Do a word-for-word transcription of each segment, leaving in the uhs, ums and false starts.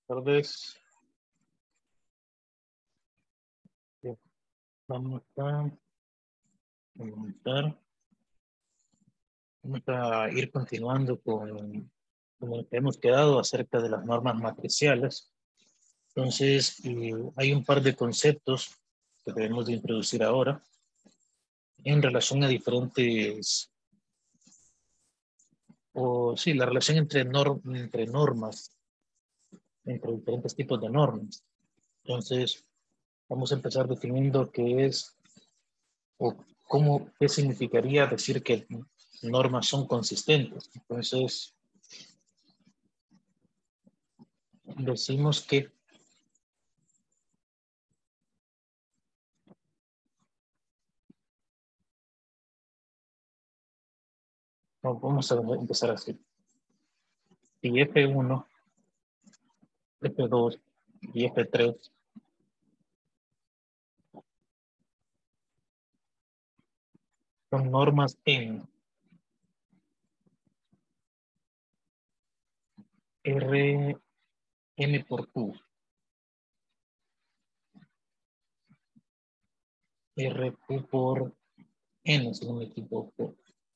Tardes. Vamos a comentar. Vamos a ir continuando con, con lo que hemos quedado acerca de las normas matriciales. Entonces, eh, hay un par de conceptos que debemos de introducir ahora en relación a diferentes, o sí, la relación entre, norm, entre normas, entre diferentes tipos de normas. Entonces, vamos a empezar definiendo qué es o cómo, qué significaría decir que normas son consistentes. Entonces, decimos que no, vamos a empezar así. Si F uno, F dos y F tres son normas en R M por Q, R Q por N, si no me equivoco,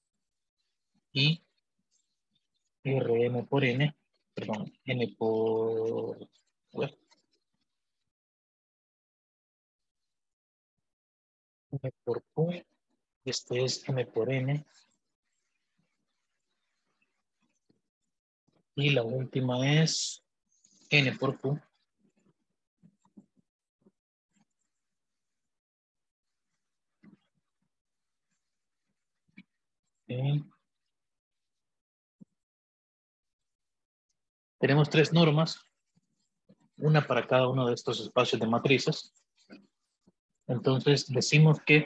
y R M por N, perdón, N por, bueno, N por Q, este es M por N, y la última es N por Q. Okay. Tenemos tres normas, una para cada uno de estos espacios de matrices. Entonces decimos que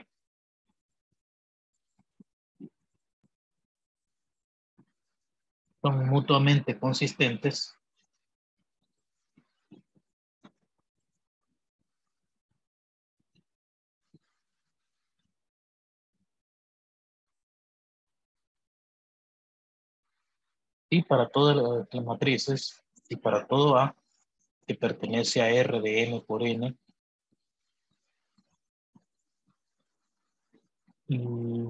son mutuamente consistentes y para todas las matrices y para todo A que pertenece a R de M por N y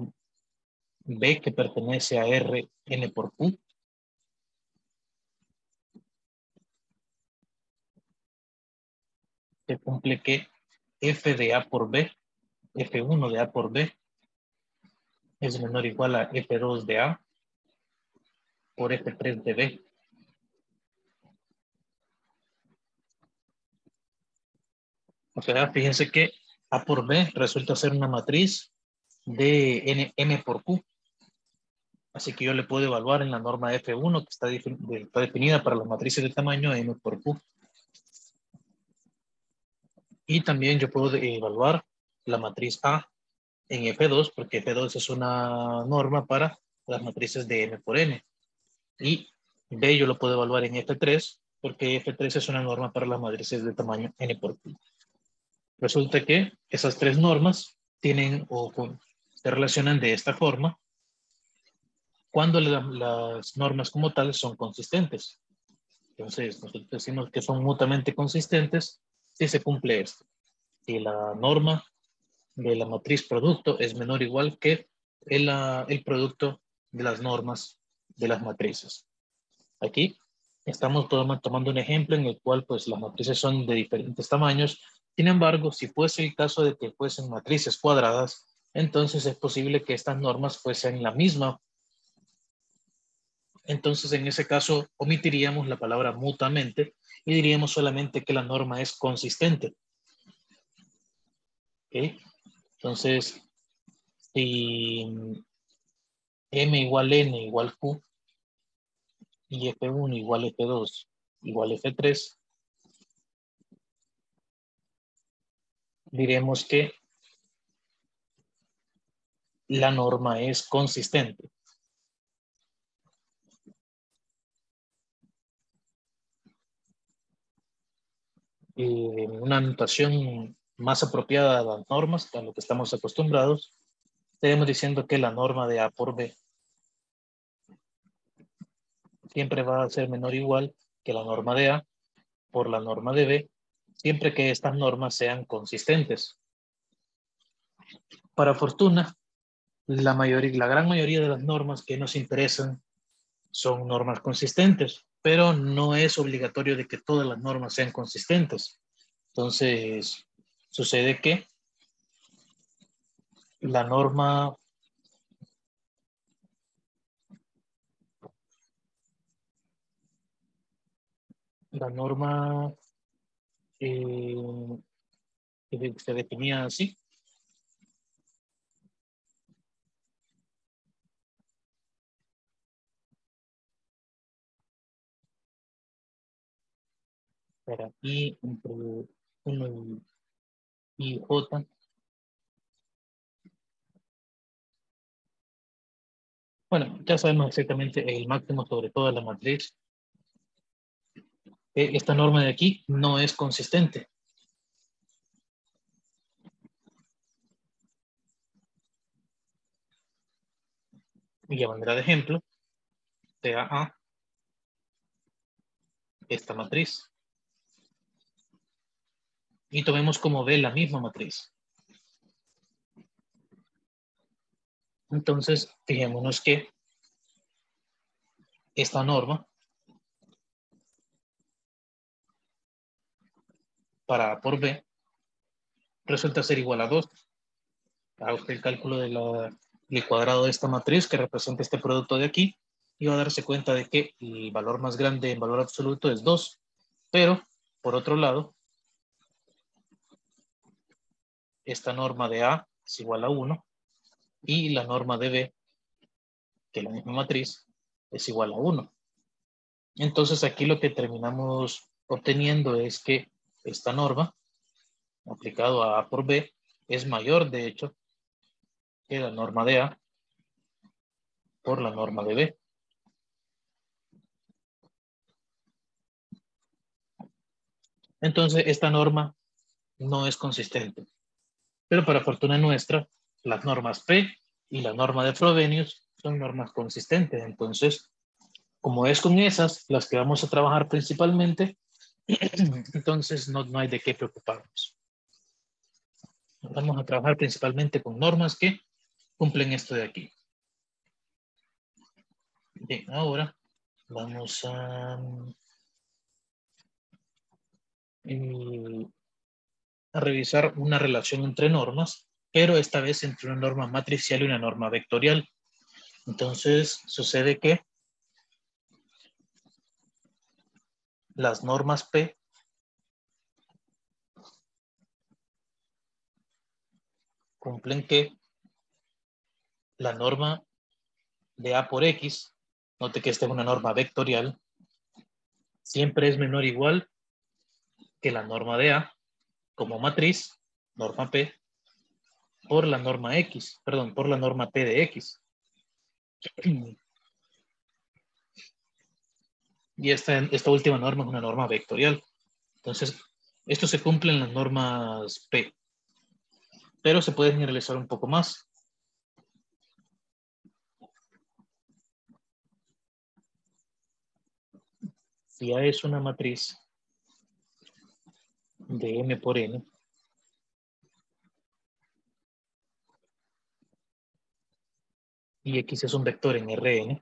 B que pertenece a R N por Q, se cumple que F de A por B, F uno de A por B es menor o igual a F dos de A por F tres de B. O sea, fíjense que A por B resulta ser una matriz de N, M por Q. Así que yo le puedo evaluar en la norma F uno que está, está definida para las matrices de tamaño M por Q. Y también yo puedo evaluar la matriz A en F dos, porque F dos es una norma para las matrices de M por N. Y B yo lo puedo evaluar en F tres, porque F tres es una norma para las matrices de tamaño N por Q. Resulta que esas tres normas tienen o se relacionan de esta forma cuando la, las normas como tales son consistentes. Entonces, nosotros decimos que son mutuamente consistentes si se cumple esto. Si la norma de la matriz producto es menor o igual que el, el producto de las normas de las matrices. Aquí estamos tomando un ejemplo en el cual pues las matrices son de diferentes tamaños. Sin embargo, si fuese el caso de que fuesen matrices cuadradas, entonces es posible que estas normas fuesen la misma. Entonces, en ese caso, omitiríamos la palabra mutuamente y diríamos solamente que la norma es consistente. ¿Okay? Entonces, si M igual N igual Q y F uno igual F dos igual F tres, diremos que la norma es consistente. Eh, una notación más apropiada a las normas, a lo que estamos acostumbrados, estaremos diciendo que la norma de A por B siempre va a ser menor o igual que la norma de A por la norma de B, siempre que estas normas sean consistentes. Para fortuna, la, mayoría, la gran mayoría de las normas que nos interesan son normas consistentes, pero no es obligatorio de que todas las normas sean consistentes. Entonces, sucede que la norma la norma eh, que se definía así. Era I entre uno y, y J. Bueno, ya sabemos exactamente el máximo sobre toda la matriz. Eh, esta norma de aquí no es consistente. Y a manera de ejemplo, sea A esta matriz. Y tomemos como B la misma matriz. Entonces, fijémonos que esta norma para A por B resulta ser igual a dos. Haga usted el cálculo de la, del cuadrado de esta matriz que representa este producto de aquí y va a darse cuenta de que el valor más grande en valor absoluto es dos. Pero, por otro lado, esta norma de A es igual a uno y la norma de B, que es la misma matriz, es igual a uno. Entonces aquí lo que terminamos obteniendo es que esta norma, aplicado a A por B, es mayor, de hecho, que la norma de A por la norma de B. Entonces esta norma no es consistente. Pero para fortuna nuestra, las normas P y la norma de Frobenius son normas consistentes. Entonces, como es con esas las que vamos a trabajar principalmente, entonces no, no hay de qué preocuparnos. Vamos a trabajar principalmente con normas que cumplen esto de aquí. Bien, ahora vamos a, eh, a revisar una relación entre normas, pero esta vez entre una norma matricial y una norma vectorial. Entonces, sucede que las normas P cumplen que la norma de A por X, note que esta es una norma vectorial, siempre es menor o igual que la norma de A como matriz, norma P, por la norma X, perdón, por la norma P de X. Y esta, esta última norma es una norma vectorial. Entonces, esto se cumple en las normas P, pero se puede generalizar un poco más. Si A es una matriz de M por N, y X es un vector en Rn,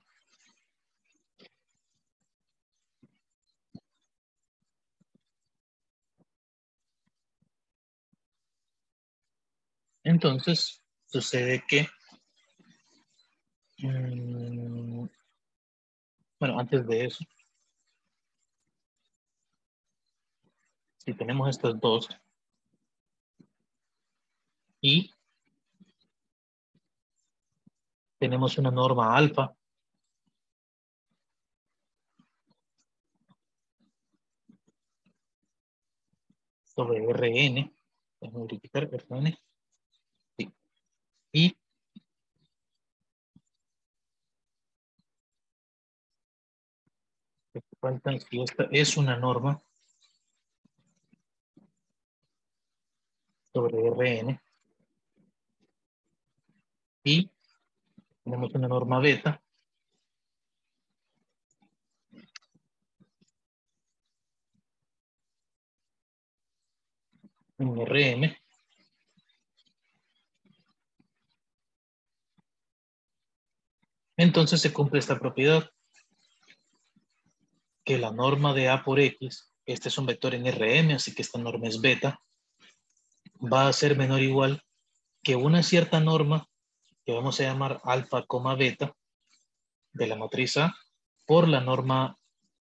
entonces sucede que, mmm, bueno, antes de eso, si tenemos estos dos y tenemos una norma alfa sobre Rn, déjame verificar Rn, sí. Y faltan, si esta es una norma sobre Rn y tenemos una norma beta, en R M. Entonces se cumple esta propiedad, que la norma de A por X, este es un vector en R M, así que esta norma es beta, va a ser menor o igual que una cierta norma que vamos a llamar alfa, beta de la matriz A por la norma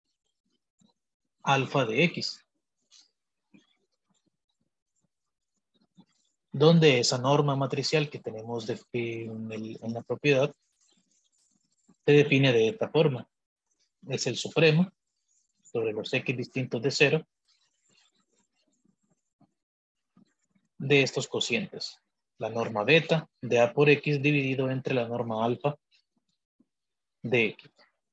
alfa de X, donde esa norma matricial que tenemos de, en, el, en la propiedad se define de esta forma. Es el supremo sobre los X distintos de cero de estos cocientes. La norma beta de A por X dividido entre la norma alfa de X.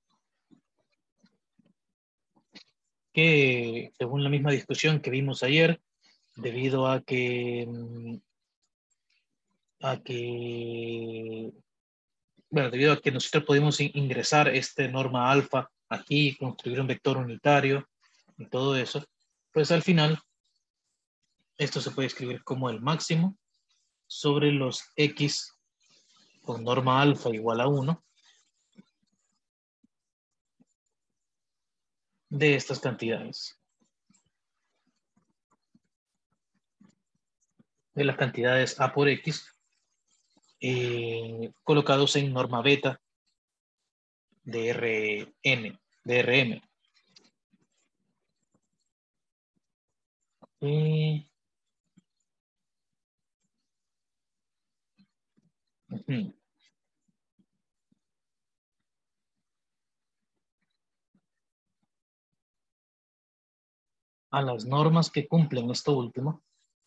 Que según la misma discusión que vimos ayer, debido a que a que bueno, debido a que nosotros podemos ingresar este norma alfa aquí, construir un vector unitario y todo eso, pues al final esto se puede escribir como el máximo sobre los X con norma alfa igual a uno de estas cantidades. De las cantidades A por X eh, colocados en norma beta de R N, de R M. Y... Uh-huh. A las normas que cumplen esto último,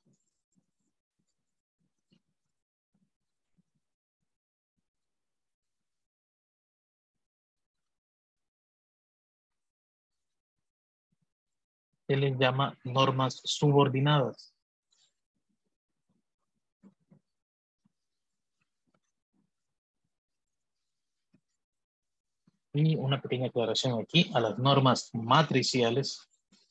se les llama normas subordinadas. Y una pequeña aclaración aquí, a las normas matriciales,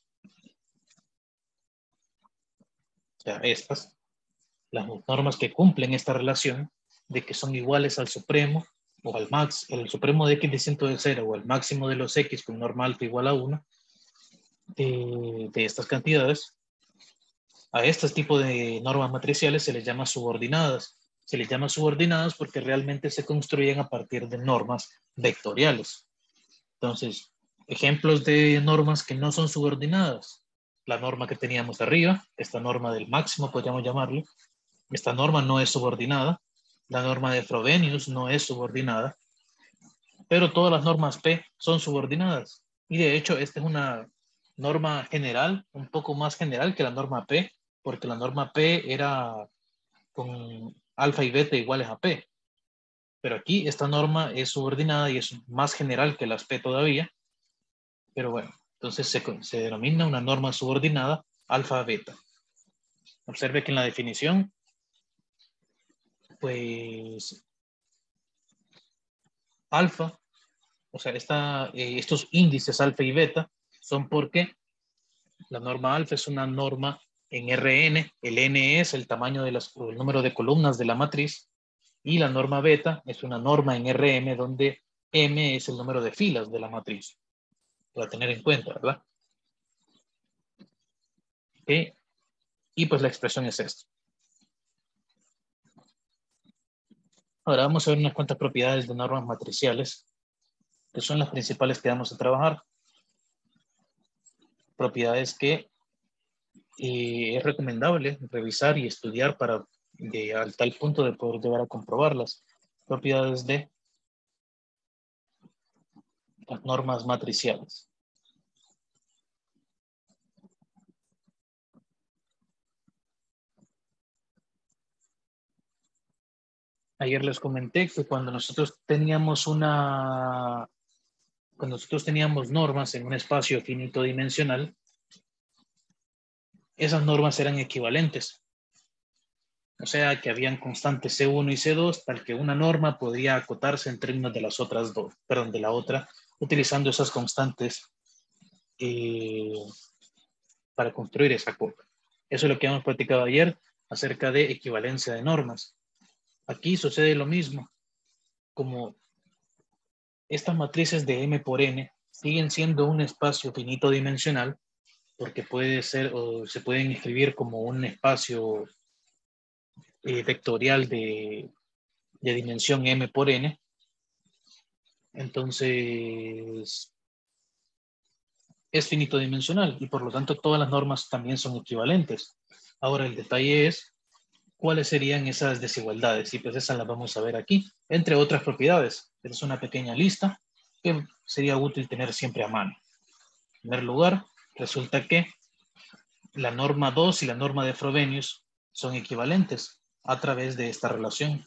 o sea, estas, las normas que cumplen esta relación de que son iguales al supremo o al max, el supremo de X distinto de cero o el máximo de los X con norma alfa igual a uno, de, de estas cantidades, a este tipo de normas matriciales se les llama subordinadas. Se les llama subordinadas porque realmente se construyen a partir de normas vectoriales. Entonces, ejemplos de normas que no son subordinadas. La norma que teníamos arriba, esta norma del máximo podríamos llamarlo. Esta norma no es subordinada. La norma de Frobenius no es subordinada. Pero todas las normas P son subordinadas. Y de hecho, esta es una norma general, un poco más general que la norma P, porque la norma P era con alfa y beta iguales a P. Pero aquí esta norma es subordinada y es más general que las P todavía. Pero bueno, entonces se, se denomina una norma subordinada alfa-beta. Observe que en la definición, pues, alfa, o sea, esta, eh, estos índices alfa y beta son porque la norma alfa es una norma en R N, el N es el tamaño de las, el número de columnas de la matriz, y la norma beta es una norma en R M donde M es el número de filas de la matriz. Para tener en cuenta, ¿verdad? ¿Okay? Y pues la expresión es esta. Ahora vamos a ver unas cuantas propiedades de normas matriciales, que son las principales que vamos a trabajar. Propiedades que eh, es recomendable revisar y estudiar para de, al tal punto de poder llegar a comprobarlas. Propiedades de las normas matriciales. Ayer les comenté que cuando nosotros teníamos una, cuando nosotros teníamos normas en un espacio finito dimensional, esas normas eran equivalentes. O sea que habían constantes C uno y C dos, tal que una norma podría acotarse en términos de las otras dos, perdón, de la otra, utilizando esas constantes eh, para construir esa cota. Eso es lo que hemos platicado ayer acerca de equivalencia de normas. Aquí sucede lo mismo. Como estas matrices de M por N siguen siendo un espacio finito dimensional, porque puede ser o se pueden escribir como un espacio eh, vectorial de, de dimensión M por N. Entonces, es finito dimensional y por lo tanto todas las normas también son equivalentes. Ahora el detalle es cuáles serían esas desigualdades y pues esas las vamos a ver aquí, entre otras propiedades. Esta es una pequeña lista que sería útil tener siempre a mano. En primer lugar, resulta que la norma dos y la norma de Frobenius son equivalentes a través de esta relación.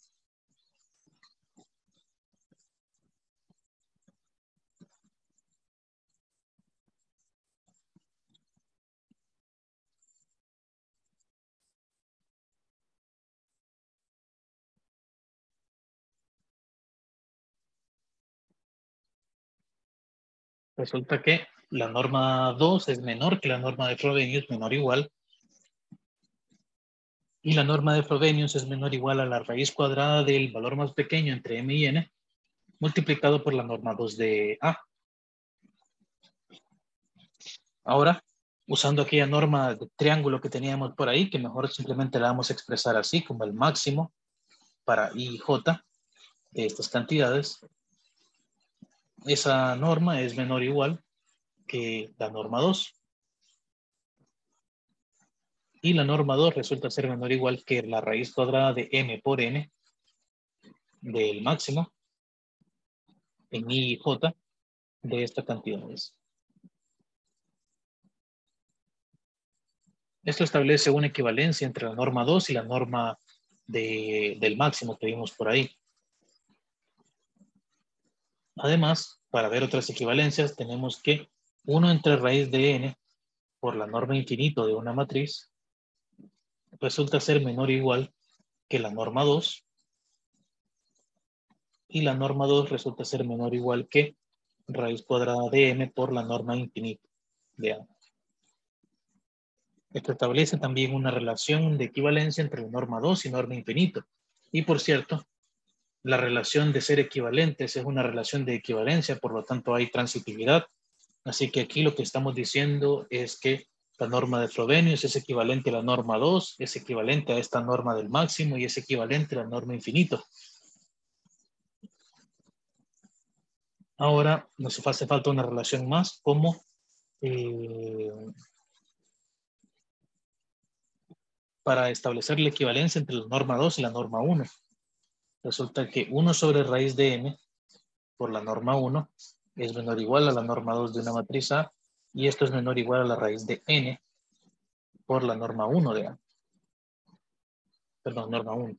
Resulta que la norma dos es menor que la norma de Frobenius, menor o igual, y la norma de Frobenius es menor o igual a la raíz cuadrada del valor más pequeño entre m y n, multiplicado por la norma dos de A. Ahora, usando aquella norma de triángulo que teníamos por ahí, que mejor simplemente la vamos a expresar así, como el máximo para I y J de estas cantidades, esa norma es menor o igual que la norma dos. Y la norma dos resulta ser menor o igual que la raíz cuadrada de m por n del máximo en I y J de estas cantidades. Esto establece una equivalencia entre la norma dos y la norma de, del máximo que vimos por ahí. Además, para ver otras equivalencias, tenemos que uno entre raíz de n por la norma infinito de una matriz resulta ser menor o igual que la norma dos, y la norma dos resulta ser menor o igual que raíz cuadrada de m por la norma infinita de A. Esto establece también una relación de equivalencia entre la norma dos y norma infinito. Y por cierto, la relación de ser equivalentes es una relación de equivalencia, por lo tanto hay transitividad. Así que aquí lo que estamos diciendo es que la norma de Frobenius es equivalente a la norma dos, es equivalente a esta norma del máximo y es equivalente a la norma infinito. Ahora nos hace falta una relación más como eh, para establecer la equivalencia entre la norma dos y la norma uno. Resulta que uno sobre raíz de m por la norma uno es menor o igual a la norma dos de una matriz A, y esto es menor o igual a la raíz de n por la norma uno de A. Perdón, norma uno.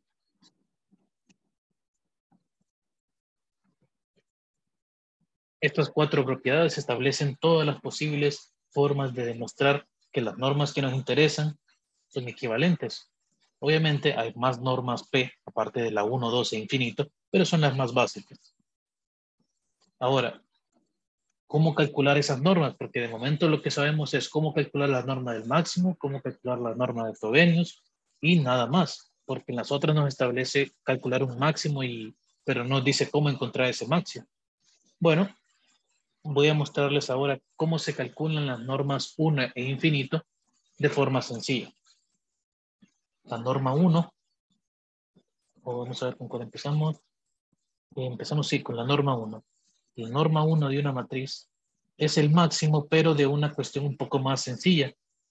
Estas cuatro propiedades establecen todas las posibles formas de demostrar que las normas que nos interesan son equivalentes. Obviamente hay más normas P, aparte de la uno, dos e infinito, pero son las más básicas. Ahora, ¿cómo calcular esas normas? Porque de momento lo que sabemos es cómo calcular la norma del máximo, cómo calcular la norma de Frobenius y nada más. Porque en las otras nos establece calcular un máximo, y, pero no dice cómo encontrar ese máximo. Bueno, voy a mostrarles ahora cómo se calculan las normas uno e infinito de forma sencilla. La norma uno, o vamos a ver con cuál empezamos. Empezamos sí, con la norma uno. La norma uno de una matriz es el máximo, pero de una cuestión un poco más sencilla.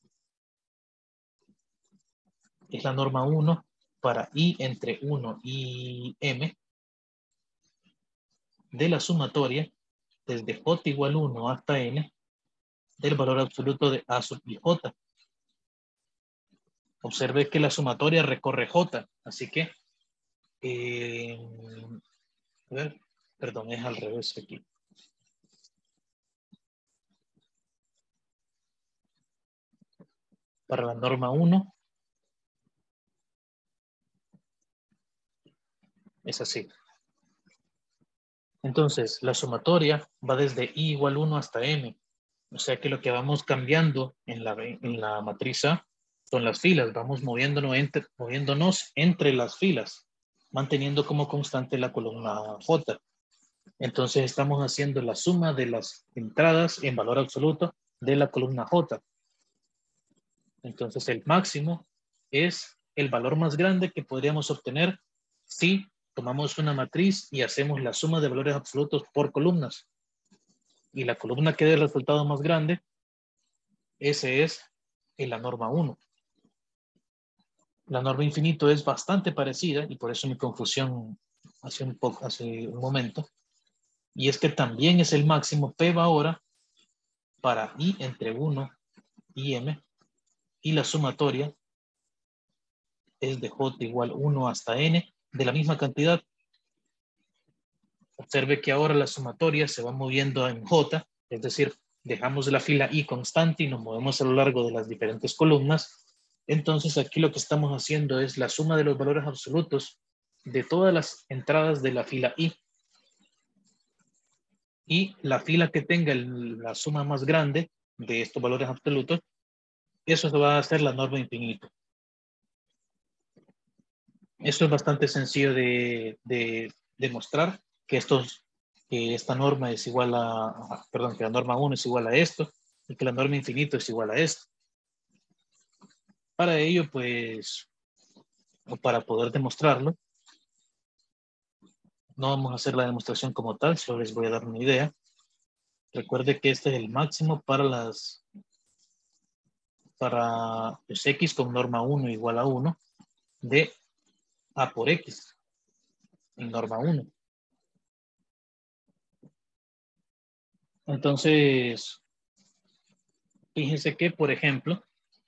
Es la norma uno para I entre uno y M de la sumatoria desde J igual uno hasta N del valor absoluto de A sub i J. Observe que la sumatoria recorre J, así que eh, a ver, perdón, es al revés aquí. Para la norma uno es así. Entonces, la sumatoria va desde I igual uno hasta M. O sea que lo que vamos cambiando en la, en la matriz A son las filas. Vamos moviéndonos entre, moviéndonos entre las filas, manteniendo como constante la columna J. Entonces estamos haciendo la suma de las entradas en valor absoluto de la columna J. Entonces el máximo es el valor más grande que podríamos obtener si tomamos una matriz y hacemos la suma de valores absolutos por columnas. Y la columna que dé el resultado más grande, ese es en la norma uno. La norma infinito es bastante parecida y por eso mi confusión hace un, poco, hace un momento. Y es que también es el máximo P va ahora para I entre uno y M, y la sumatoria es de J igual uno hasta N de la misma cantidad. Observe que ahora la sumatoria se va moviendo en J, es decir, dejamos la fila I constante y nos movemos a lo largo de las diferentes columnas. Entonces aquí lo que estamos haciendo es la suma de los valores absolutos de todas las entradas de la fila I. Y la fila que tenga el, la suma más grande de estos valores absolutos, eso va a ser la norma infinito. Esto es bastante sencillo de, de demostrar, que, estos, que esta norma es igual a, a, perdón, que la norma uno es igual a esto, y que la norma infinito es igual a esto. Para ello, pues, o para poder demostrarlo, no vamos a hacer la demostración como tal, solo les voy a dar una idea. Recuerde que este es el máximo para las, para los X con norma uno igual a uno de A por X en norma uno. Entonces, fíjense que, por ejemplo,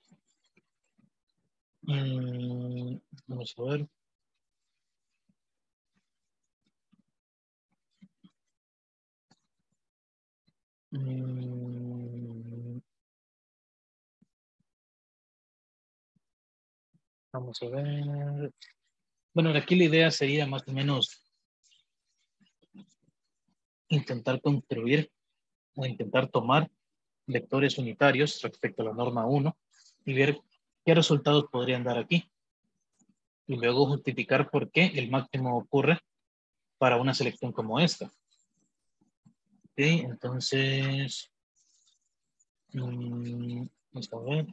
mmm, vamos a ver. Mm, vamos a ver. Bueno, aquí la idea sería más o menos intentar construir o intentar tomar vectores unitarios respecto a la norma uno y ver qué resultados podrían dar aquí. Y luego justificar por qué el máximo ocurre para una selección como esta. Ok, entonces, mmm, vamos a ver.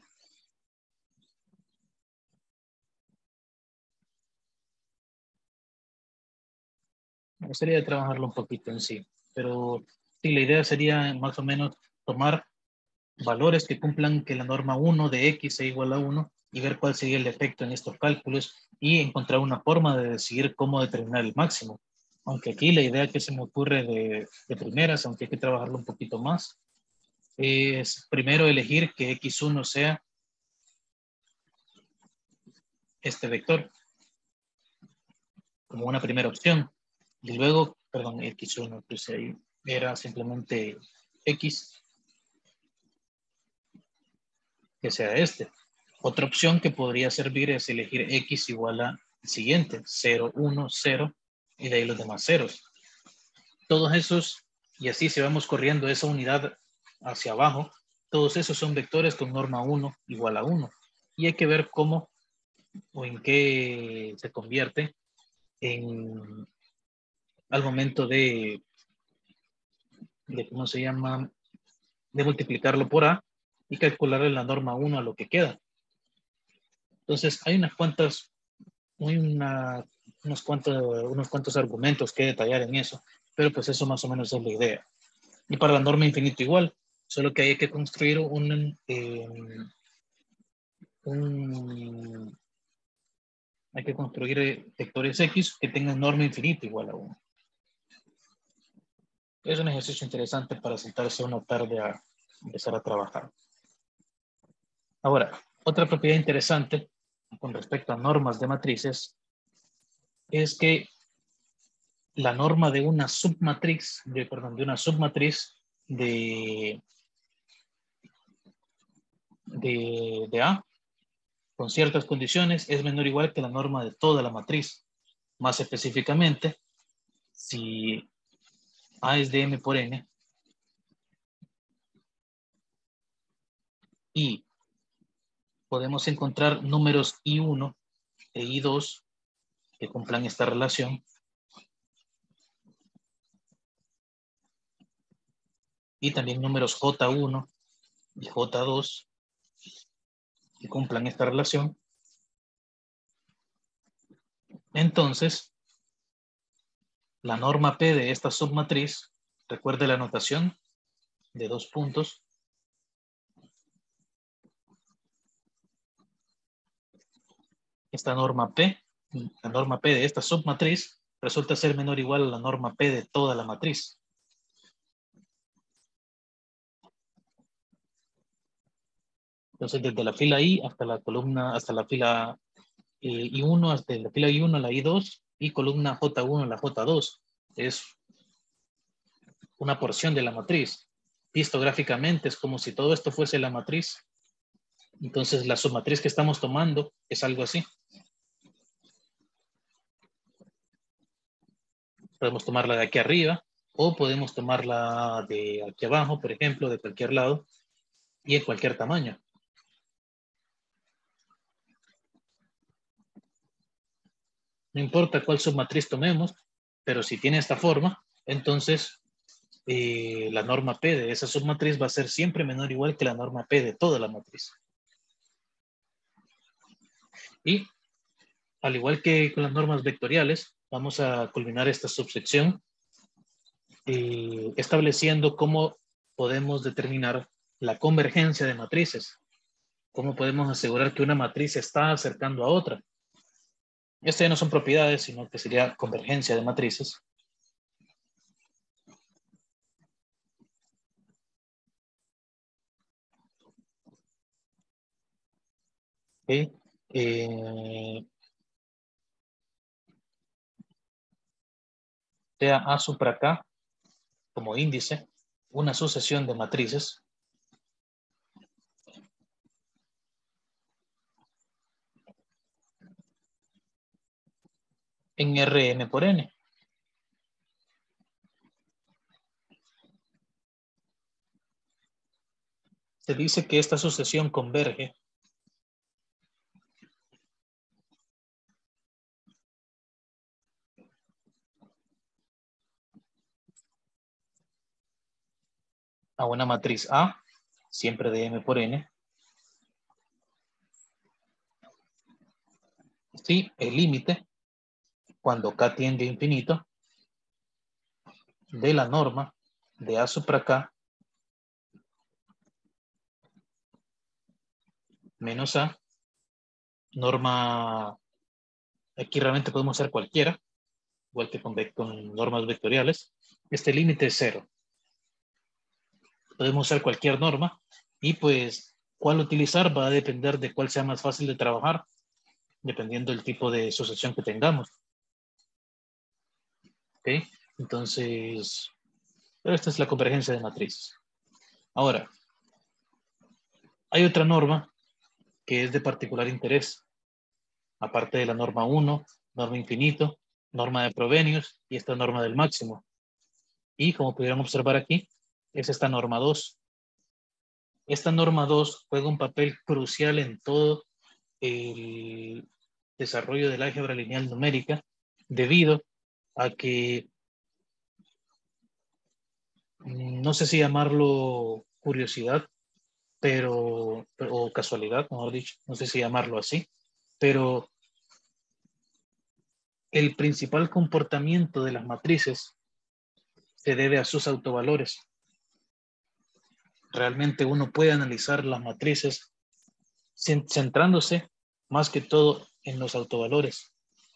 Me gustaría trabajarlo un poquito en sí, pero sí, la idea sería más o menos tomar valores que cumplan que la norma uno de X sea igual a uno y ver cuál sería el efecto en estos cálculos y encontrar una forma de decidir cómo determinar el máximo. Aunque aquí la idea que se me ocurre de, de primeras, aunque hay que trabajarlo un poquito más, es primero elegir que X uno sea este vector como una primera opción. Y luego, perdón, X uno, pues ahí era simplemente X, que sea este. Otra opción que podría servir es elegir X igual a el siguiente, cero, uno, cero, y de ahí los demás ceros. Todos esos, y así si vamos corriendo esa unidad hacia abajo, todos esos son vectores con norma uno igual a uno. Y hay que ver cómo o en qué se convierte en, al momento de, de, ¿cómo se llama? De multiplicarlo por A y calcularle la norma uno a lo que queda. Entonces, hay unas cuantas, hay una, unos, cuantos, unos cuantos argumentos que detallar en eso, pero pues eso más o menos es la idea. Y para la norma infinito igual, solo que hay que construir un, eh, un hay que construir vectores X que tengan norma infinita igual a uno. Es un ejercicio interesante para sentarse una tarde a empezar a trabajar. Ahora, otra propiedad interesante con respecto a normas de matrices es que la norma de una submatriz, de, perdón, de una submatriz de, de, de A con ciertas condiciones es menor o igual que la norma de toda la matriz. Más específicamente, si A es de M por N y podemos encontrar números I uno e I dos que cumplan esta relación. Y también números J uno y J dos que cumplan esta relación. Entonces, la norma P de esta submatriz, recuerde la notación de dos puntos. Esta norma P, la norma P de esta submatriz, resulta ser menor o igual a la norma P de toda la matriz. Entonces, desde la fila I hasta la columna, hasta la fila eh, I uno, hasta la fila I uno a la I dos, y columna J uno a la J dos, es una porción de la matriz. Visto gráficamente, es como si todo esto fuese la matriz. Entonces, la submatriz que estamos tomando es algo así. Podemos tomarla de aquí arriba, o podemos tomarla de aquí abajo, por ejemplo, de cualquier lado, y en cualquier tamaño. No importa cuál submatriz tomemos, pero si tiene esta forma, entonces eh, la norma P de esa submatriz va a ser siempre menor o igual que la norma P de toda la matriz. Y al igual que con las normas vectoriales, vamos a culminar esta subsección eh, estableciendo cómo podemos determinar la convergencia de matrices. Cómo podemos asegurar que una matriz se está acercando a otra. Estas ya no son propiedades, sino que sería convergencia de matrices. Okay. Eh, sea A supra K como índice, una sucesión de matrices en Rn por N. Se dice que esta sucesión converge a una matriz A, siempre de M por N, si el límite, cuando K tiende a infinito, de la norma de A supra K menos A, norma, aquí realmente podemos hacer cualquiera, igual que con, con normas vectoriales, este límite es cero. Podemos usar cualquier norma y pues cuál utilizar va a depender de cuál sea más fácil de trabajar, dependiendo del tipo de sucesión que tengamos. ¿Ok? Entonces, pero esta es la convergencia de matrices. Ahora, hay otra norma que es de particular interés, aparte de la norma uno, norma infinito, norma de Frobenius y esta norma del máximo. Y como pudieron observar aquí, es esta norma dos. Esta norma dos juega un papel crucial en todo el desarrollo del álgebra lineal numérica, debido a que, no sé si llamarlo curiosidad, pero, o casualidad, mejor dicho, no sé si llamarlo así, pero el principal comportamiento de las matrices se debe a sus autovalores. Realmente uno puede analizar las matrices centrándose más que todo en los autovalores.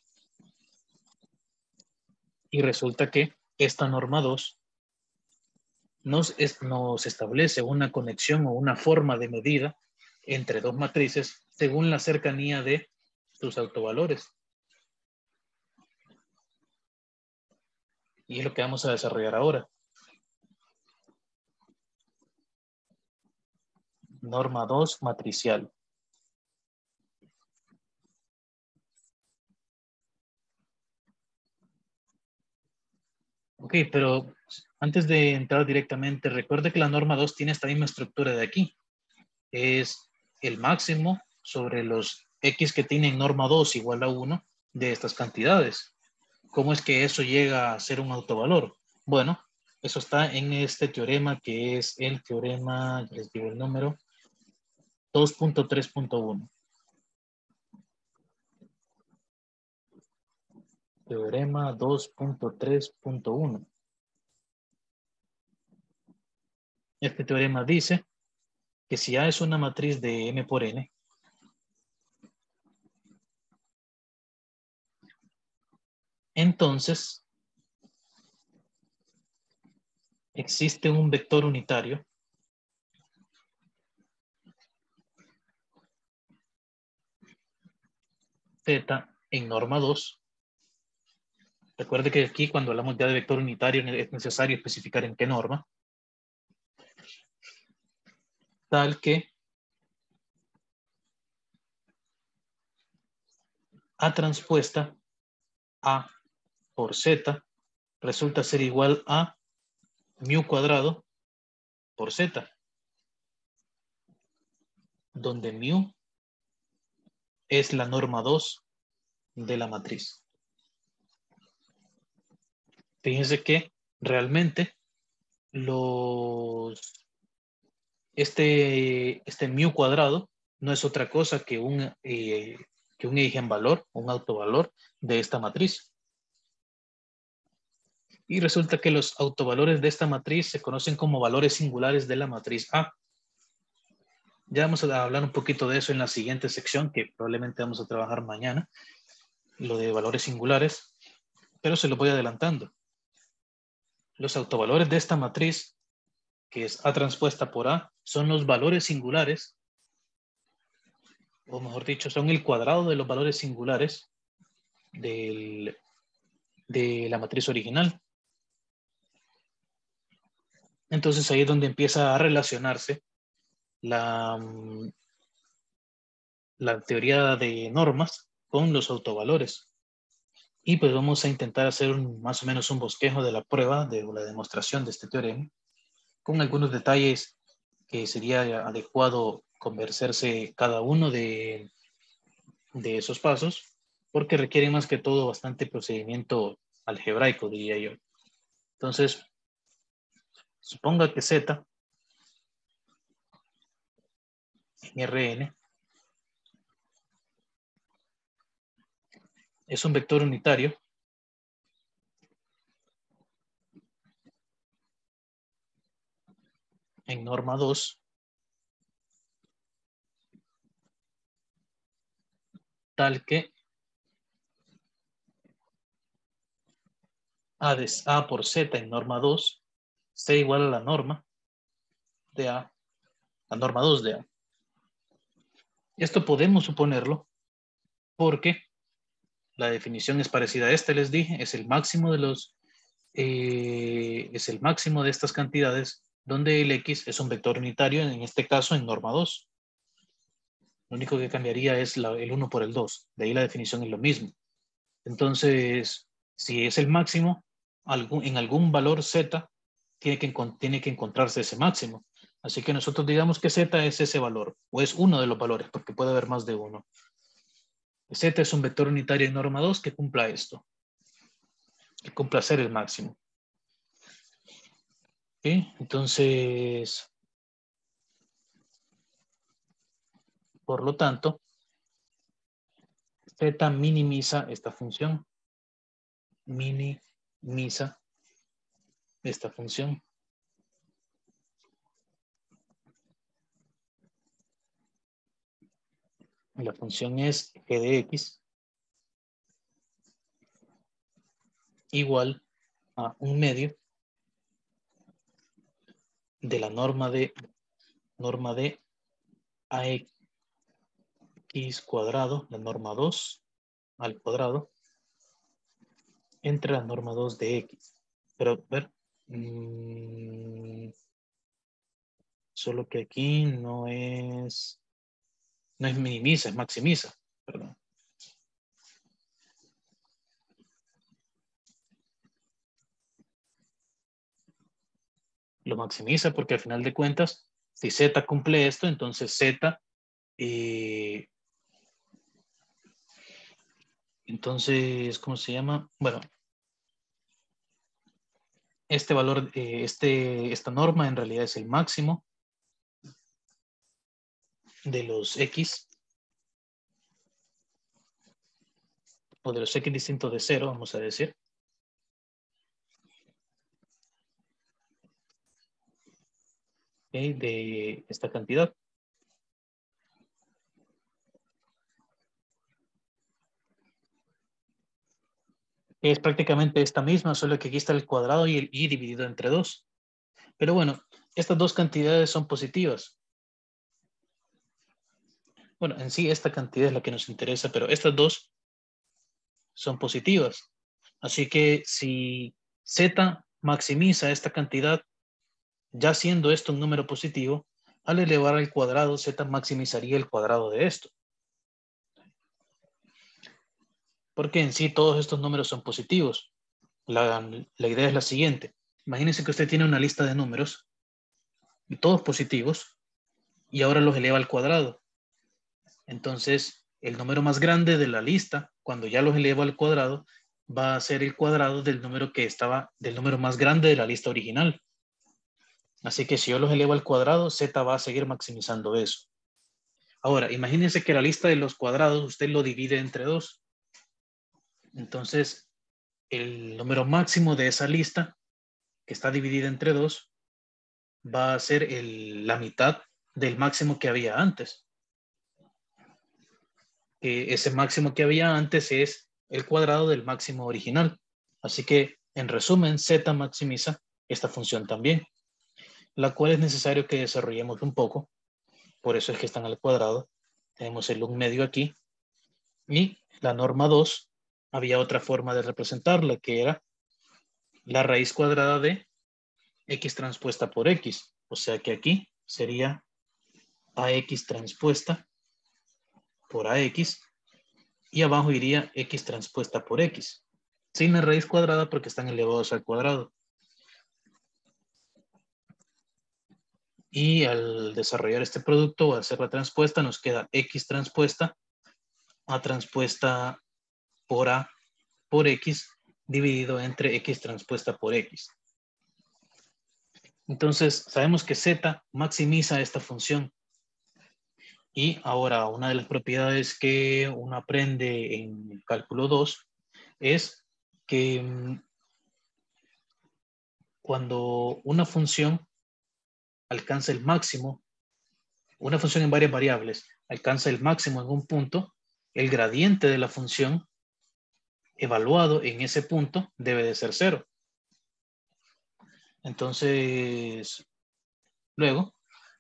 Y resulta que esta norma dos nos, es, nos establece una conexión o una forma de medida entre dos matrices según la cercanía de sus autovalores. Y es lo que vamos a desarrollar ahora. Norma dos matricial. Ok, pero antes de entrar directamente, recuerde que la norma dos tiene esta misma estructura de aquí. Es el máximo sobre los X que tienen norma dos igual a uno de estas cantidades. ¿Cómo es que eso llega a ser un autovalor? Bueno, eso está en este teorema que es el teorema, ya les digo el número, dos punto tres punto uno. Teorema dos punto tres punto uno. Este teorema dice que si A es una matriz de M por N, entonces existe un vector unitario Z en norma dos. Recuerde que aquí cuando hablamos ya de vector unitario es necesario especificar en qué norma. Tal que A transpuesta A por Z resulta ser igual a mu cuadrado por Z, donde mu es la norma dos de la matriz. Fíjense que realmente los, este, este mu cuadrado no es otra cosa que un, eh, que un eigenvalor, un autovalor de esta matriz. Y resulta que los autovalores de esta matriz se conocen como valores singulares de la matriz A. Ya vamos a hablar un poquito de eso en la siguiente sección, que probablemente vamos a trabajar mañana, lo de valores singulares, pero se lo voy adelantando. Los autovalores de esta matriz, que es A transpuesta por A, son los valores singulares, o mejor dicho, son el cuadrado de los valores singulares del, de la matriz original. Entonces ahí es donde empieza a relacionarse la, la teoría de normas con los autovalores. Y pues vamos a intentar hacer un, más o menos un bosquejo de la prueba, de la demostración de este teorema, con algunos detalles que sería adecuado conversarse cada uno de, de esos pasos, porque requiere más que todo bastante procedimiento algebraico, diría yo. Entonces, suponga que Z en Rn es un vector unitario en norma dos, tal que A, de, A por Z en norma dos sea igual a la norma de A, la norma dos de A. Esto podemos suponerlo porque la definición es parecida a esta, les dije, es el máximo de los, eh, es el máximo de estas cantidades donde el X es un vector unitario, en este caso en norma dos. Lo único que cambiaría es la, el uno por el dos, de ahí la definición es lo mismo. Entonces, si es el máximo, algún, en algún valor Z tiene que, tiene que encontrarse ese máximo. Así que nosotros digamos que Z es ese valor, o es uno de los valores, porque puede haber más de uno. Z es un vector unitario en norma dos que cumpla esto, que cumpla ser el máximo. ¿Sí? Entonces, por lo tanto, Z minimiza esta función. Minimiza esta función. La función es g de x igual a un medio de la norma de norma de ax cuadrado, la norma dos al cuadrado, entre la norma dos de x. Pero, a ver, mmm, solo que aquí no es, no es minimiza, es maximiza, perdón. Lo maximiza porque al final de cuentas, si Z cumple esto, entonces Z, eh, Entonces, ¿cómo se llama? Bueno, este valor, eh, este, esta norma en realidad es el máximo de los X, o de los X distintos de cero, vamos a decir. Okay, de esta cantidad. Es prácticamente esta misma, solo que aquí está el cuadrado y el y dividido entre dos. Pero bueno, estas dos cantidades son positivas. Bueno, en sí esta cantidad es la que nos interesa, pero estas dos son positivas. Así que si Z maximiza esta cantidad, ya siendo esto un número positivo, al elevar al cuadrado, Z maximizaría el cuadrado de esto. Porque en sí todos estos números son positivos. La, la idea es la siguiente. Imagínense que usted tiene una lista de números, y todos positivos, y ahora los eleva al cuadrado. Entonces, el número más grande de la lista, cuando ya los elevo al cuadrado, va a ser el cuadrado del número que estaba, del número más grande de la lista original. Así que si yo los elevo al cuadrado, Z va a seguir maximizando eso. Ahora, imagínense que la lista de los cuadrados usted lo divide entre dos. Entonces, el número máximo de esa lista, que está dividida entre dos, va a ser el, la mitad del máximo que había antes. Eh, ese máximo que había antes es el cuadrado del máximo original. Así que, en resumen, Z maximiza esta función también, la cual es necesario que desarrollemos un poco. Por eso es que están al cuadrado. Tenemos el un medio aquí. Y la norma dos, había otra forma de representarla, que era la raíz cuadrada de X transpuesta por X. O sea que aquí sería A X transpuesta por A X. Y abajo iría X transpuesta por X. Sin la raíz cuadrada porque están elevados al cuadrado. Y al desarrollar este producto o hacer la transpuesta nos queda X transpuesta, A transpuesta por A por X dividido entre X transpuesta por X. Entonces sabemos que Z maximiza esta función. Y ahora una de las propiedades que uno aprende en el cálculo dos es que mmm, cuando una función alcanza el máximo, una función en varias variables alcanza el máximo en un punto, el gradiente de la función evaluado en ese punto debe de ser cero. Entonces, luego,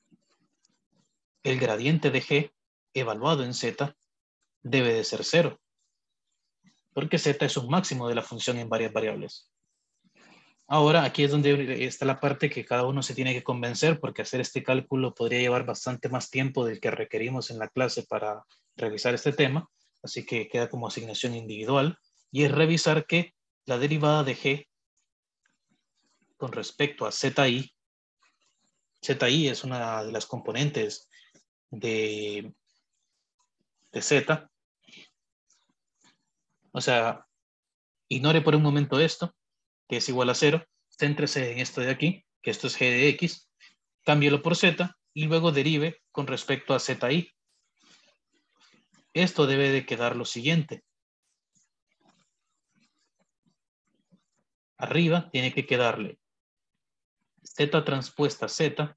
el gradiente de G evaluado en Z debe de ser cero, porque Z es un máximo de la función en varias variables. Ahora, aquí es donde está la parte que cada uno se tiene que convencer, porque hacer este cálculo podría llevar bastante más tiempo del que requerimos en la clase para revisar este tema, así que queda como asignación individual, y es revisar que la derivada de G con respecto a Zi, Zi es una de las componentes de, de Z, o sea, ignore por un momento esto, que es igual a cero, céntrese en esto de aquí, que esto es G de X, cámbielo por Z y luego derive con respecto a Zi. Esto debe de quedar lo siguiente. Arriba tiene que quedarle Z transpuesta Z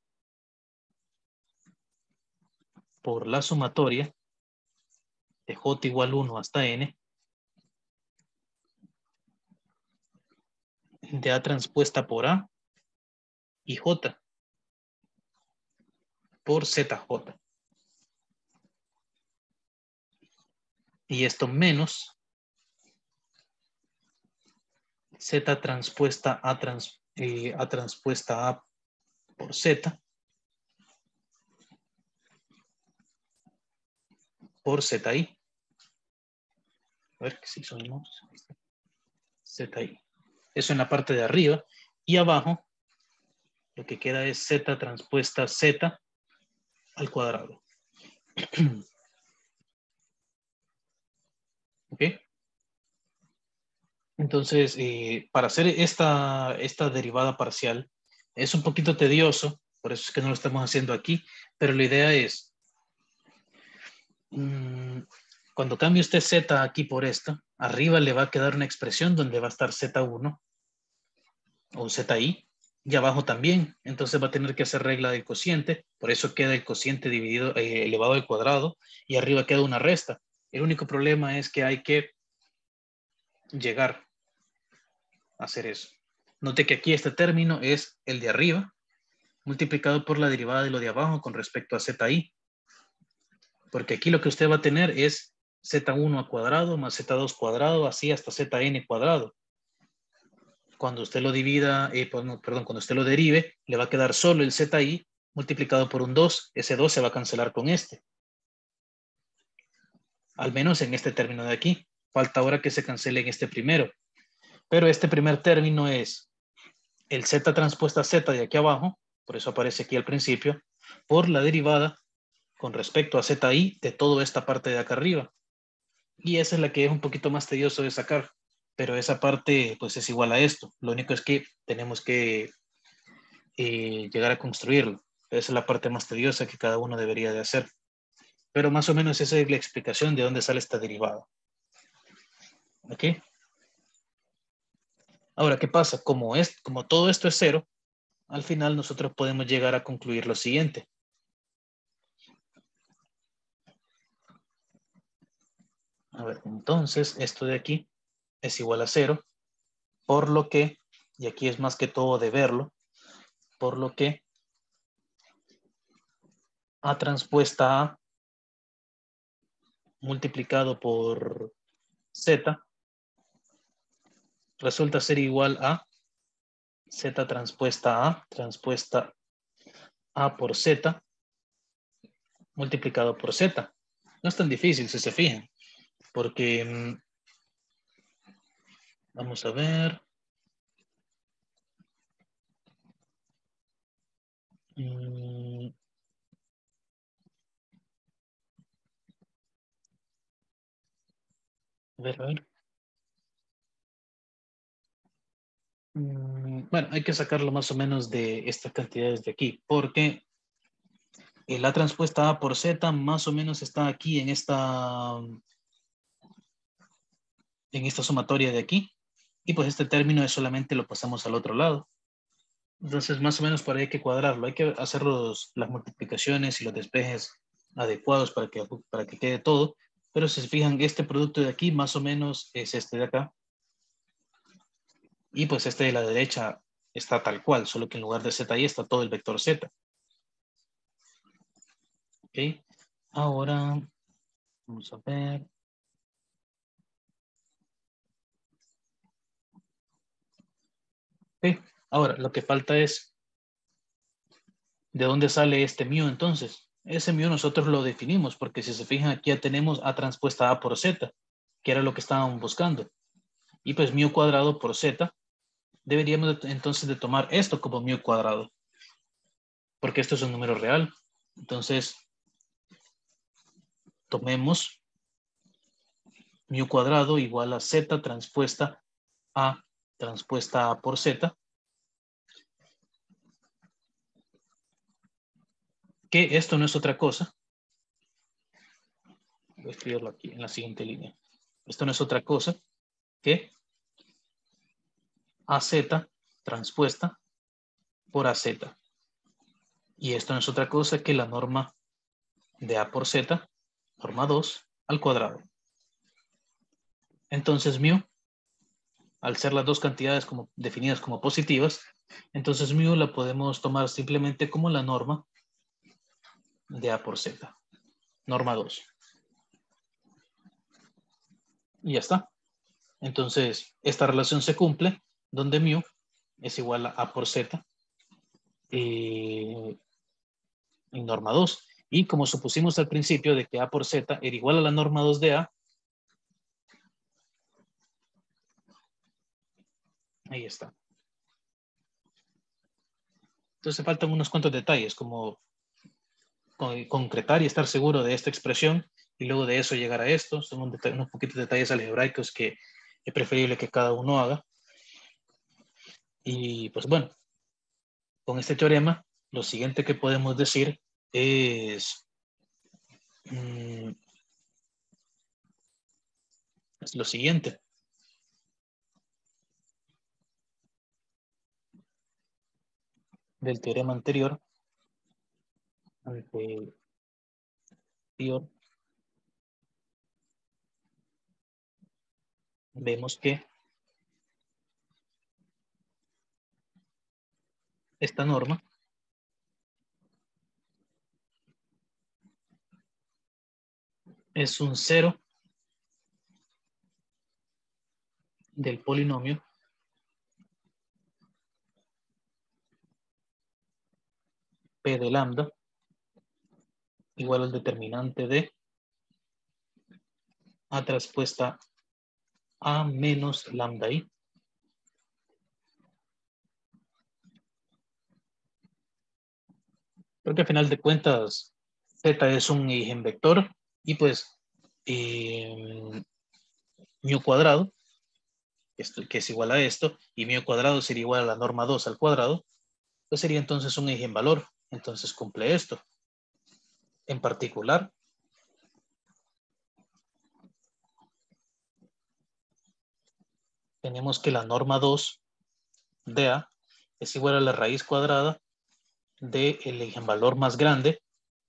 por la sumatoria de J igual uno hasta N de A transpuesta por A y J por Z J. Y esto menos Z transpuesta A, trans, eh, A transpuesta A por Z por Zi. A ver si son Zi. Eso en la parte de arriba. Y abajo lo que queda es Z transpuesta Z al cuadrado. ¿Ok? Entonces, eh, para hacer esta, esta derivada parcial es un poquito tedioso, por eso es que no lo estamos haciendo aquí, pero la idea es, mmm, cuando cambie usted z aquí por esta, arriba le va a quedar una expresión donde va a estar z uno o zi, y abajo también. Entonces va a tener que hacer regla del cociente, por eso queda el cociente dividido, eh, elevado al cuadrado, y arriba queda una resta. El único problema es que hay que llegar a hacer eso. Note que aquí este término es el de arriba, multiplicado por la derivada de lo de abajo con respecto a zi. Porque aquí lo que usted va a tener es z uno al cuadrado más z dos cuadrado, así hasta zn cuadrado. Cuando usted lo divida, eh, perdón, cuando usted lo derive, le va a quedar solo el zi multiplicado por un dos. Ese dos se va a cancelar con este. Al menos en este término de aquí. Falta ahora que se cancele en este primero. Pero este primer término es el z transpuesta z de aquí abajo, por eso aparece aquí al principio, por la derivada con respecto a zi de toda esta parte de acá arriba. Y esa es la que es un poquito más tedioso de sacar. Pero esa parte pues es igual a esto. Lo único es que tenemos que eh, llegar a construirlo. Esa es la parte más tediosa que cada uno debería de hacer. Pero más o menos esa es la explicación de dónde sale esta derivada. ¿Ok? Ahora, ¿qué pasa? Como, es, como todo esto es cero, al final nosotros podemos llegar a concluir lo siguiente. A ver, entonces esto de aquí es igual a cero, por lo que, y aquí es más que todo de verlo, por lo que A transpuesta A multiplicado por Z resulta ser igual a Z transpuesta A, transpuesta A por Z, multiplicado por Z. No es tan difícil si se fijan, porque mmm, vamos a ver. Mmm, a ver, a ver. Mmm, bueno, hay que sacarlo más o menos de estas cantidades de aquí, porque la transpuesta A por Z más o menos está aquí en esta, en esta sumatoria de aquí. Y pues este término es solamente lo pasamos al otro lado. Entonces, más o menos por ahí hay que cuadrarlo. Hay que hacer los, las multiplicaciones y los despejes adecuados para que, para que quede todo. Pero si se fijan, este producto de aquí más o menos es este de acá. Y pues este de la derecha está tal cual, solo que en lugar de Z ahí está todo el vector Z. Ok. Ahora, vamos a ver. Ok. Ahora, lo que falta es, ¿de dónde sale este mu entonces? Ese mu nosotros lo definimos, porque si se fijan aquí ya tenemos A transpuesta A por Z, que era lo que estábamos buscando. Y pues mu cuadrado por Z, deberíamos de, entonces de tomar esto como mu cuadrado, porque esto es un número real. Entonces, tomemos mu cuadrado igual a Z transpuesta A transpuesta A por Z, que esto no es otra cosa. Voy a escribirlo aquí en la siguiente línea. Esto no es otra cosa que A Z transpuesta por A Z. Y esto no es otra cosa que la norma de A por Z, norma dos, al cuadrado. Entonces, mu, al ser las dos cantidades como, definidas como positivas, entonces mu la podemos tomar simplemente como la norma de A por Z. Norma dos. Y ya está. Entonces, esta relación se cumple donde mu es igual a A por Z eh, en norma dos. Y como supusimos al principio de que A por Z era igual a la norma dos de A, ahí está. Entonces faltan unos cuantos detalles, como concretar y estar seguro de esta expresión, y luego de eso llegar a esto. Son un unos poquitos detalles algebraicos que es preferible que cada uno haga. Y pues bueno, con este teorema, lo siguiente que podemos decir es, mmm, es lo siguiente. Del teorema anterior, anterior, vemos que esta norma es un cero del polinomio P de lambda igual al determinante de A traspuesta A menos lambda I. Porque al final de cuentas Z es un eigenvector y pues eh, mu cuadrado, esto, que es igual a esto, y mu cuadrado sería igual a la norma dos al cuadrado, pues sería entonces un eigenvalor. Entonces cumple esto. En particular, tenemos que la norma dos de A es igual a la raíz cuadrada del eigenvalor más grande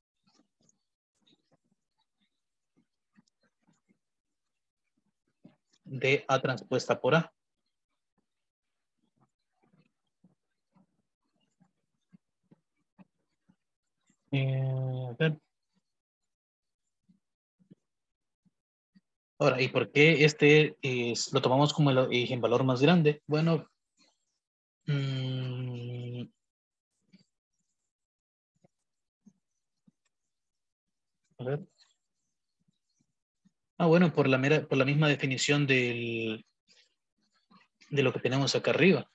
de A transpuesta por A. Eh, a ver. Ahora, ¿y por qué este es, lo tomamos como el eigenvalor más grande? Bueno, mmm, a ver. Ah, bueno, por la, mera, por la misma definición del, de lo que tenemos acá arriba.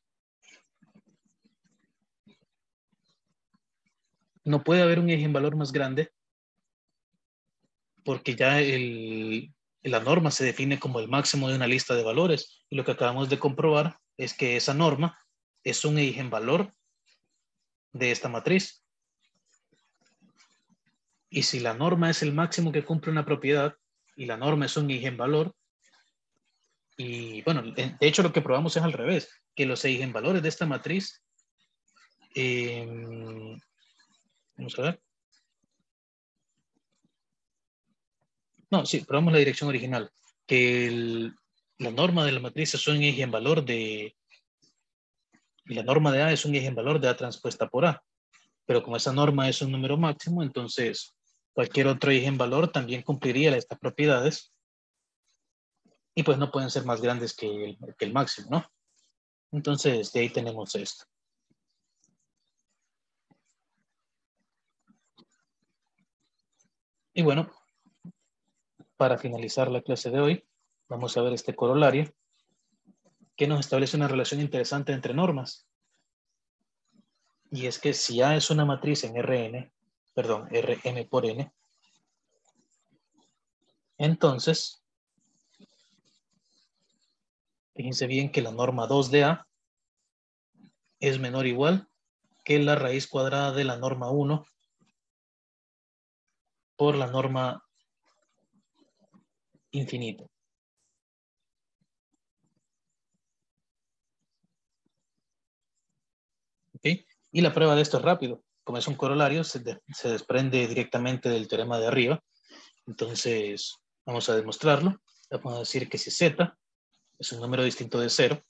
No puede haber un eigenvalor más grande porque ya el, la norma se define como el máximo de una lista de valores. Y lo que acabamos de comprobar es que esa norma es un eigenvalor de esta matriz. Y si la norma es el máximo que cumple una propiedad y la norma es un eigenvalor, y bueno, de hecho lo que probamos es al revés, que los eigenvalores de esta matriz, eh, vamos a ver. No, sí, probamos la dirección original, que el, la norma de la matriz es un eigenvalor de, y la norma de A es un eigenvalor de A transpuesta por A. Pero como esa norma es un número máximo, entonces cualquier otro eigenvalor también cumpliría estas propiedades y pues no pueden ser más grandes que el, que el máximo, ¿no? Entonces de ahí tenemos esto. Y bueno, para finalizar la clase de hoy, vamos a ver este corolario que nos establece una relación interesante entre normas. Y es que si A es una matriz en Rn, perdón, Rm por n, entonces, fíjense bien que la norma dos de A es menor o igual que la raíz cuadrada de la norma uno por la norma infinita. ¿Okay? Y la prueba de esto es rápido. Como es un corolario, se, de, se desprende directamente del teorema de arriba. Entonces, vamos a demostrarlo. Vamos a decir que si Z es un número distinto de cero,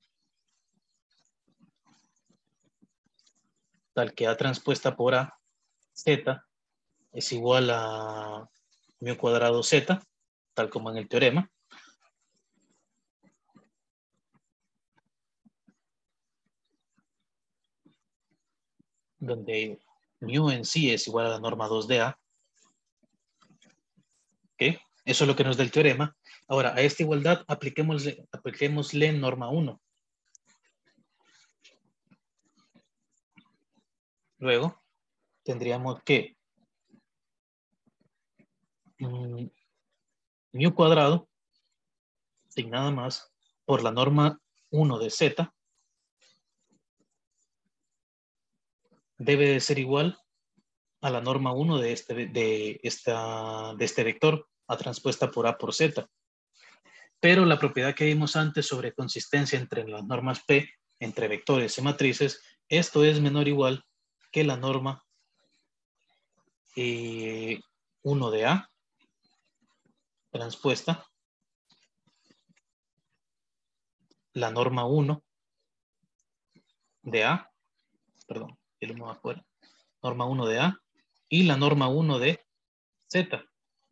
tal que A transpuesta por A, Z es igual a mu cuadrado Z, tal como en el teorema. Donde mu en sí es igual a la norma dos de A. ¿Okay? Eso es lo que nos da el teorema. Ahora, a esta igualdad apliquémosle, apliquémosle norma uno. Luego, tendríamos que mmm, mu cuadrado, sin nada más, por la norma uno de Z debe de ser igual a la norma uno de este, de esta, de este vector, A transpuesta por A por Z. Pero la propiedad que vimos antes sobre consistencia entre las normas P, entre vectores y matrices, esto es menor o igual que la norma eh, uno de A transpuesta, la norma uno de A, perdón, el uno afuera, norma uno de A y la norma uno de Z.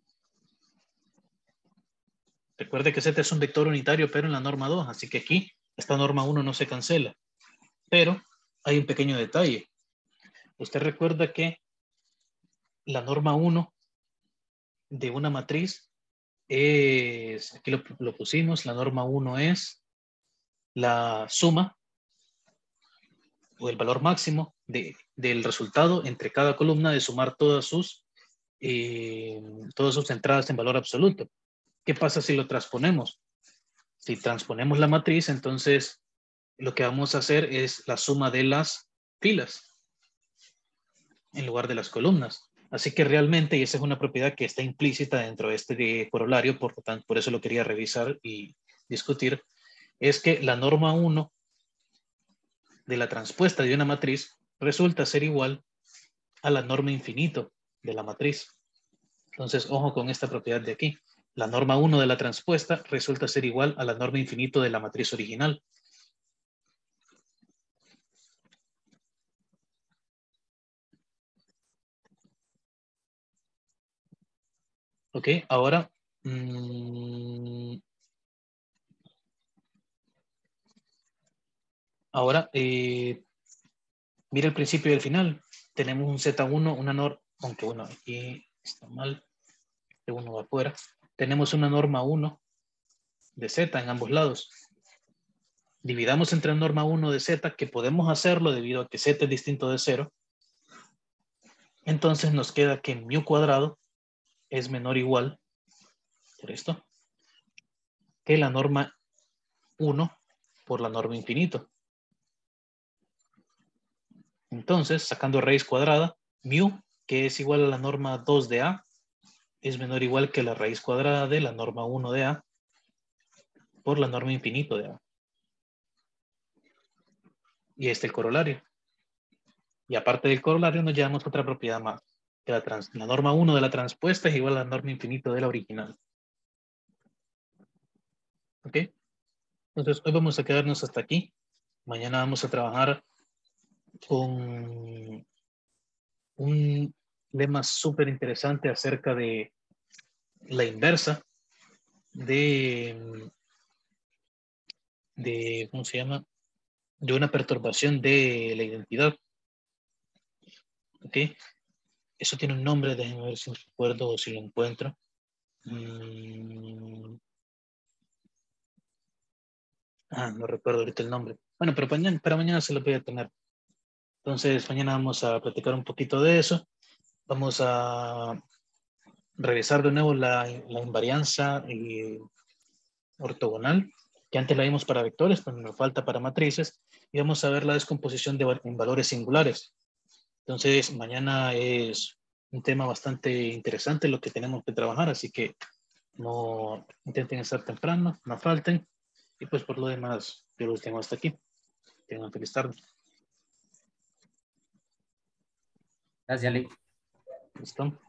Recuerde que Z es un vector unitario, pero en la norma dos, así que aquí esta norma uno no se cancela. Pero hay un pequeño detalle. Usted recuerda que la norma uno de una matriz es, aquí lo, lo pusimos, la norma uno es la suma o el valor máximo de, del resultado entre cada columna de sumar todas sus, eh, todas sus entradas en valor absoluto. ¿Qué pasa si lo transponemos? Si transponemos la matriz, entonces lo que vamos a hacer es la suma de las filas en lugar de las columnas. Así que realmente, y esa es una propiedad que está implícita dentro de este corolario, por, tanto, por eso lo quería revisar y discutir, es que la norma uno de la transpuesta de una matriz resulta ser igual a la norma infinito de la matriz. Entonces, ojo con esta propiedad de aquí. La norma uno de la transpuesta resulta ser igual a la norma infinito de la matriz original. Ok, ahora... Mmm, ahora, eh, mira el principio y el final. Tenemos un Z uno, una norma, aunque bueno, aquí está mal, que uno va afuera. Tenemos una norma uno de Z en ambos lados. Dividamos entre norma uno de Z, que podemos hacerlo debido a que Z es distinto de cero. Entonces nos queda que mu cuadrado es menor o igual, por esto, que la norma uno por la norma infinito. Entonces, sacando raíz cuadrada, mu, que es igual a la norma dos de A, es menor o igual que la raíz cuadrada de la norma uno de A por la norma infinito de A. Y este es el corolario. Y aparte del corolario nos llevamos otra propiedad más. Que la, trans, la norma uno de la transpuesta es igual a la norma infinito de la original. ¿Ok? Entonces, hoy vamos a quedarnos hasta aquí. Mañana vamos a trabajar con un lema súper interesante acerca de la inversa de, de, ¿cómo se llama? De una perturbación de la identidad. ¿Ok? Eso tiene un nombre, déjenme ver si recuerdo o si lo encuentro. Mm. Ah, no recuerdo ahorita el nombre. Bueno, pero mañana, para mañana se lo voy a tener. Entonces, mañana vamos a platicar un poquito de eso. Vamos a revisar de nuevo la, la invarianza eh, ortogonal, que antes la vimos para vectores, pero nos falta para matrices. Y vamos a ver la descomposición de, en valores singulares. Entonces, mañana es un tema bastante interesante lo que tenemos que trabajar, así que no intenten estar temprano, no falten. Y pues por lo demás, yo los tengo hasta aquí. Tengan feliz tarde. Gracias, Ale. ¿Listo?